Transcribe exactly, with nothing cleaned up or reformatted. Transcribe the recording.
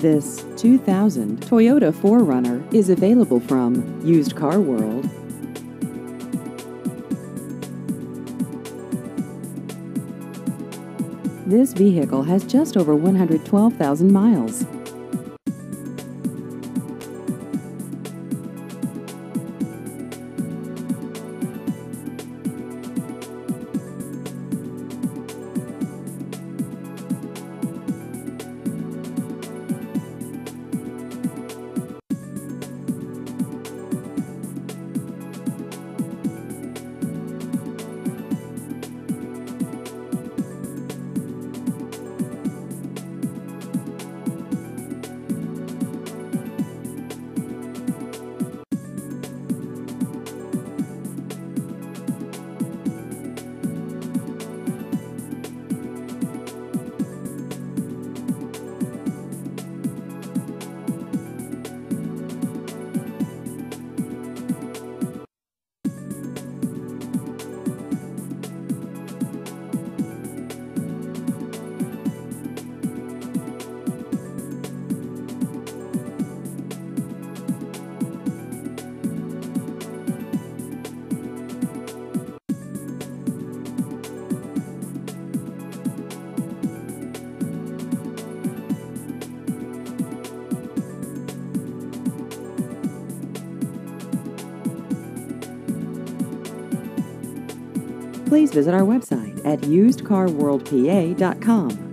This two thousand Toyota four runner is available from Used Car World. This vehicle has just over one hundred twelve thousand miles. Please visit our website at used car world p a dot com.